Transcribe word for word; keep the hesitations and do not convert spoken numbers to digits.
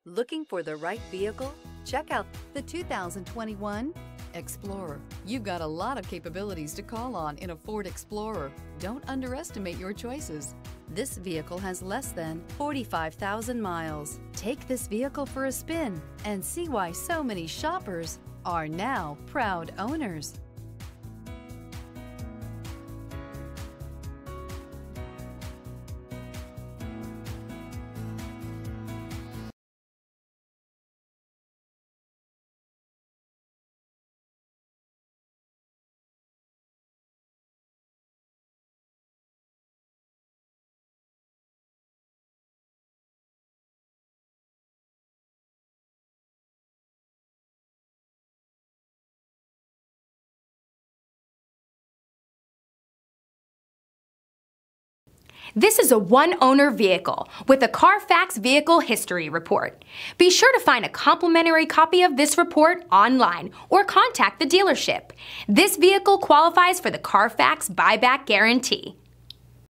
Looking for the right vehicle? Check out the two thousand twenty-one Explorer. You've got a lot of capabilities to call on in a Ford Explorer. Don't underestimate your choices. This vehicle has less than forty-five thousand miles. Take this vehicle for a spin and see why so many shoppers are now proud owners. This is a one-owner vehicle with a Carfax Vehicle History Report. Be sure to find a complimentary copy of this report online or contact the dealership. This vehicle qualifies for the Carfax Buyback Guarantee.